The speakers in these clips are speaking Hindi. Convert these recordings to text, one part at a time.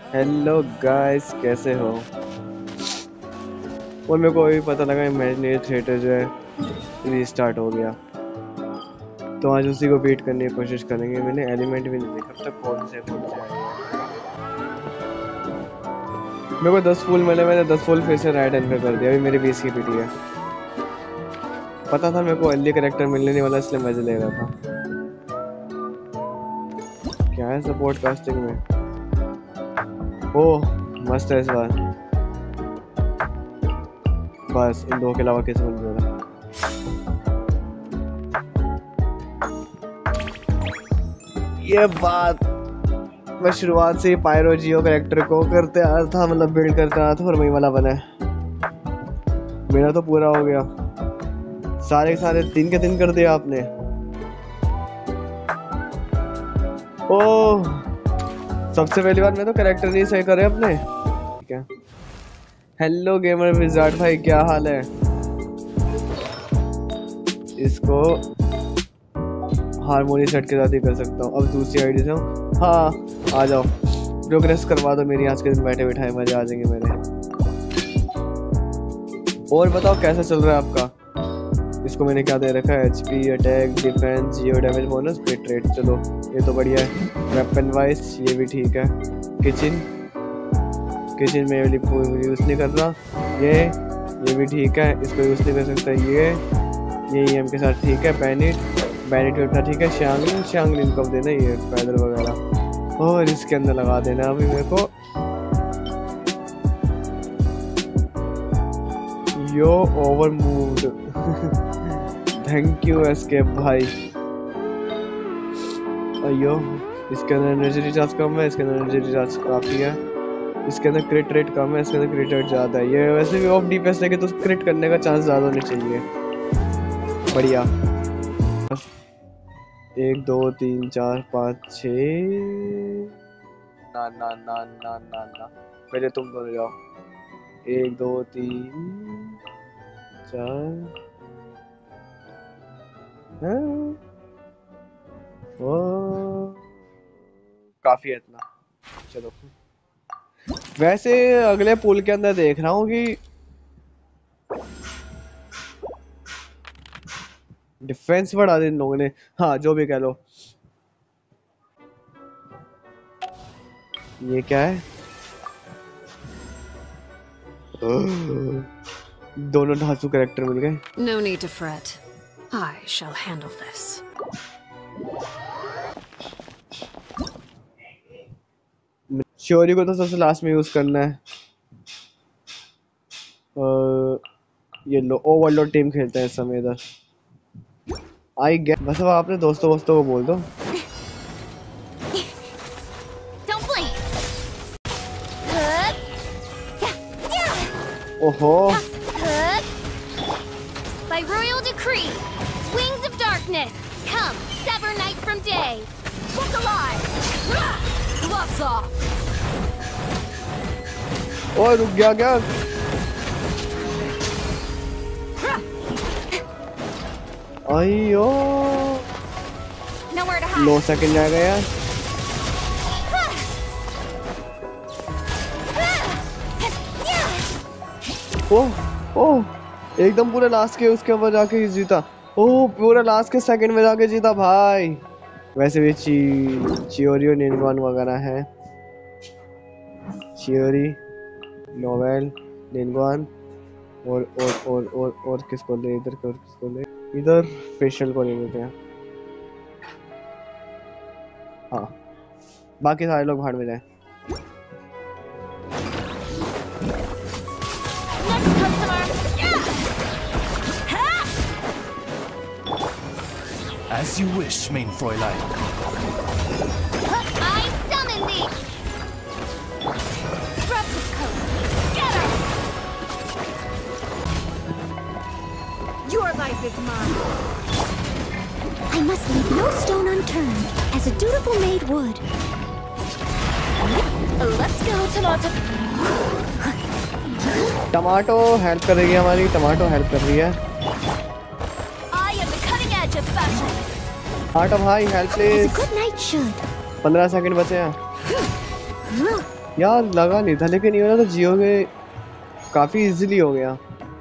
हेलो गाइस, कैसे हो? और मेरे को अभी पता लगा इमेजिनरी थिएटर जो है रीस्टार्ट हो गया, तो आज उसी को बीट करने की कोशिश करेंगे। मैंने एलिमेंट भी नहीं देखा अब तक, कौन से मेरे को 10 फूल मिले, मैंने 10 फूल फिर से राइट हैंड पे कर दिया। अभी मेरी 20 की पीटी है। पता था मेरे को अर्ली कैरेक्टर मिलने नहीं वाला, इसलिए मजे ले रहा था। क्या है सपोर्ट कास्टिंग में? ओह मस्त है इस बार। बस इन दो के अलावा किसी को नहीं मिला। ये बात मैं शुरुआत से ही पायरो जियो कैरेक्टर को करते आ रहा था, मतलब बिल्ड करते आ रहा था, और वही वाला बना है। मेरा तो पूरा हो गया। सारे के सारे 3 के 3 कर दिया आपने। ओह सबसे पहली बार मैं तो कैरेक्टर नहीं सही करे अपने। ठीक है। हेलो गेमर विजार्ड भाई, क्या हाल है? इसको हारमोनी सेट के साथ ही कर सकता हूँ। अब दूसरी आईडी से हूँ। हाँ आ जाओ, प्रोग्रेस करवा दो मेरी आज के दिन। बैठे बैठाए मजे आ जाएंगे मेरे। और बताओ कैसा चल रहा है आपका? इसको मैंने क्या दे रखा है? HP, attack, defence, geo damage bonus, crit rate. चलो ये तो बढ़िया है। वेपन वाइज ये भी ठीक है। किचन में यूज नहीं कर रहा। ये भी ठीक है, इसको यूज नहीं कर सकता। ये EM के साथ ठीक है। बैनिट भी अपना ठीक है। शांगलिन कब देना ये पैदल वगैरह, और इसके अंदर लगा देना अभी मेरे को। Yo over moved. Thank you escape भाई। अयो इसके अंदर एनर्जी रिचार्ज कम है, इसके अंदर एनर्जी रिचार्ज काफी है। इसके अंदर क्रिट रेट कम है, इसके अंदर क्रिट रेट ज्यादा है। ये वैसे भी ऑफ DPS है कि तो क्रिट करने का चांस ज्यादा होने चाहिए। बढ़िया। 1 2 3 4 5 6 ना ना ना ना ना ना, पहले तुम दोनों जाओ। 1 2 3 4 वो काफी है इतना। चलो वैसे अगले पुल के अंदर देख रहा हूँ कि डिफेंस बढ़ा दी इन लोगों ने। हाँ जो भी कह लो। ये क्या है? दोनों धांसू कैरेक्टर मिल गए। No need to fret. I shall handle this. श्योरी को तो सबसे लास्ट में यूज करना है। ये लो ओवरलोड टीम खेलते हैं इस समय इधर। I get. बस अब आपने दोस्तों को बोल दो। ओहो By royal decree, wings of darkness, come, sever night from day. Look alive! Gloves off! ओए रुक गया क्या? अयो Nowhere to hide. 9 सेकंड जाएगा यार। ओह एकदम पूरे लास्ट के उसके ऊपर जाके जीता। ओह पूरे लास्ट के सेकंड में जाके जीता भाई। वैसे भी चियोरियो निनगॉन वगैरह है। चियोरी, नोवेल, निनगॉन और किसको ले? इधर और किसको ले? इधर फेशियल को ले लेते हैं। हाँ बाकी सारे लोग भाड़ में जाए। As you wish, main Fräulein. I summon thee! Disruptive code! Get her! Your life is mine! I must leave no stone unturned, as a dutiful maid would. Let's go, Tomato! Tomato help कर रही है हमारी। टमाटो हेल्प कर रही है। I am the cutting edge of fashion! Tomato भाई help As a please. good knight should. 15 second बचे हैं। यार लगा नहीं था, लेकिन ये वाला तो जियो के काफी इजीली हो गया।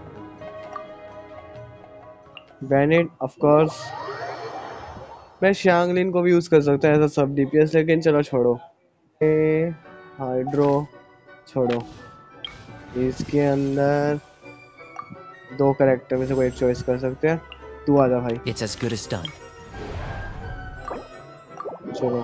बैनेट ऑफ कोर्स, मैं शांगलिन को भी यूज कर सकता है ऐसा सब डीपीएस, लेकिन चलो छोड़ो। हाइड्रो छोड़ो। इसके अंदर 2 कैरेक्टर में से कोई एक चॉइस कर सकते हैं। तू आजा भाई। It's as good as done. चलो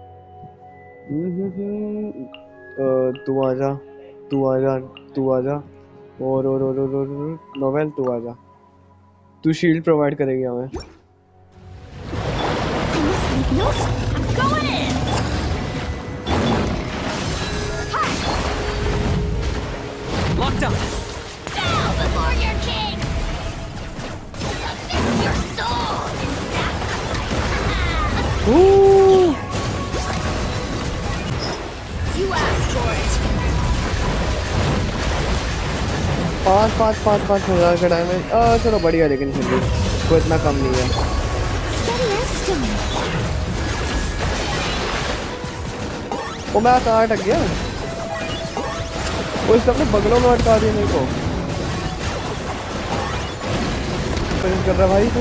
तू आजा, तू आजा, तू आजा। और नोवेल तू आजा। तू शील्ड प्रोवाइड करेगी हमें। Locked up. Bow before your king! Submit your soul in sacrifice! You asked for it! 5,000 का डैमेज। चलो बढ़िया, लेकिन फिर भी कोई इतना कम नहीं है। ओ मैं कहाँ अटक गया? वो इसने अपने बगलों में अटका दिया मेरे को। फिनिश कर रहा भाई तू।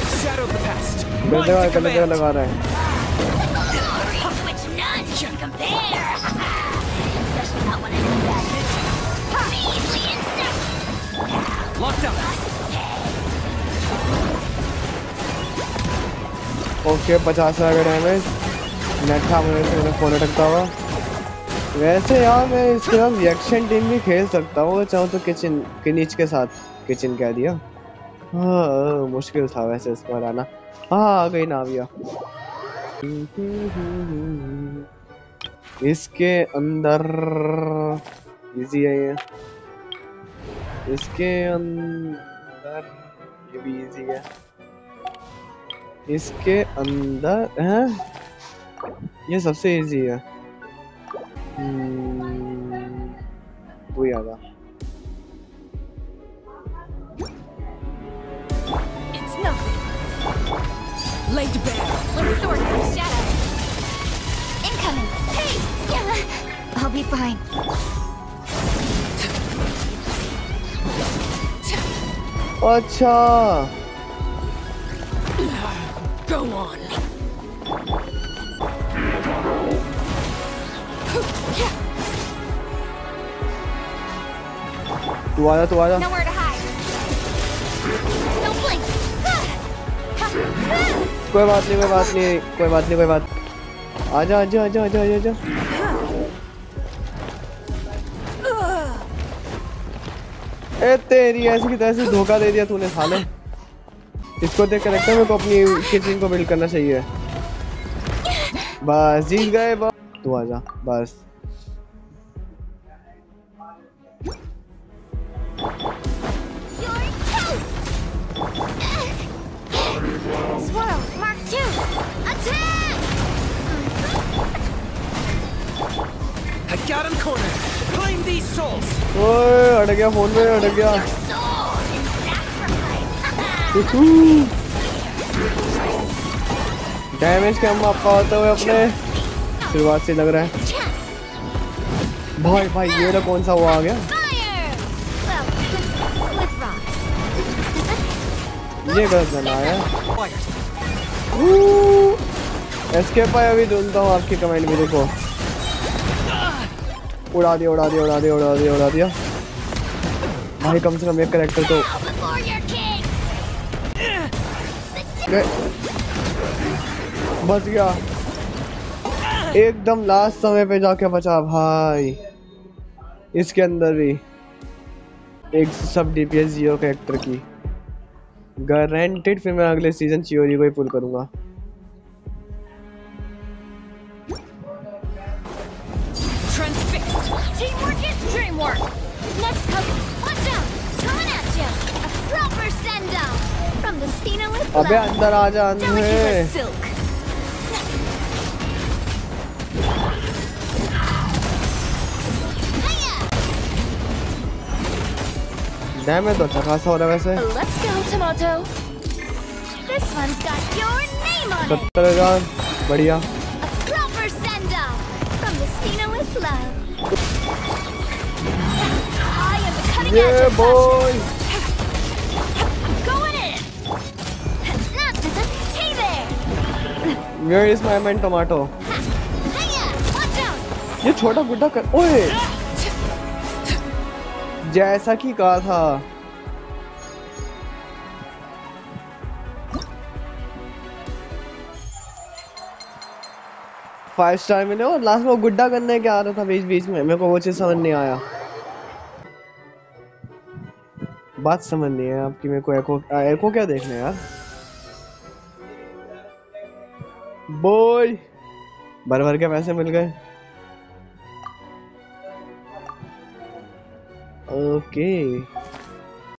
गलत लगा रहा है। Which none should compare! Especially not when I do that. Measly insect! Locked up. Okay 50,000 का डैमेज। नेट था मेरे फोन अटकता हुआ। वैसे यार मैं इसके साथ रिएक्शन टीम भी खेल सकता हूँ, चाहूँ तो किचन किनीच के साथ। किचन कह दिया। हाँ मुश्किल था वैसे इसको हराना। हाँ आ गई नाविया। इसके अंदर इजी है ये। इसके अंदर ये भी इजी है। इसके अंदर है ये सबसे इजी है। वो याद आ। It's nothing. Laid bare. Let's sort through shadows. Incoming! Hey! I'll be fine. अच्छा Go on. तू आजा, तू आजा। Nowhere to hide. No blink. कोई बात नहीं, कोई बात नहीं, कोई बात नहीं, कोई बात। आजा आजा आजा आजा आजा आजा। ए तेरी ऐसी की तैसी धोखा दे दिया तूने साले। इसको देख कैरेक्टर में को अपनी किचन को बिल्ड करना चाहिए। बस जीत गए। तू आजा बस। You're toast! Swirl, Mark 2! Attack! I got him cornered. Claim these souls. ओए अटक गया, फोन में अटक गया। Soul in sacrifice! डैमेज कम आपका होते हुए अपने शुरुआत से लग रहा है। भाई भाई ये ना कौन सा वो आ गया? Fire! Well, with rocks. ये गलत बना है। एस्केप है, अभी ढूंढता हूँ आपकी कमेंट भी। देखो उड़ा दिया उड़ा दिया उड़ा दिया उड़ा दिया उड़ा दिया। भाई कम से कम एक कैरेक्टर तो Bow before your king! बच गया। एकदम लास्ट समय पे जाके बचा भाई। इसके अंदर भी एक सब डीपीएस जियो कैरेक्टर की गारंटेड। फिर मैं अगले सीजन चियोरी को ही पुल करूंगा। Transfixed. Teamwork is dreamwork! Next couple, watch out! Coming at you! A proper send-down! From the Stina with अबे love! अंदर आ जा Delicate अंदर। as silk. डैमेज तो अच्छा खासा हो रहा है वैसे। Let's go, Tomato! This one's got your name on it! 70,000 बढ़िया। A proper send-down! From the Stina with love! ये boy Going in. Hey there. Where is my man tomato. Hiya. Watch out. ये छोटा गुड्डा कर, ओए जैसा कि कहा था। फाइव स्टार मिले और लास्ट में वो गुड्डा करने क्या आ रहा था बीच बीच में, मेरे को वो चीज समझ नहीं आया। बात समझ नहीं है आपकी, मेरे को एको क्या देखना है यार। बॉय भर भर के पैसे मिल गए। ओके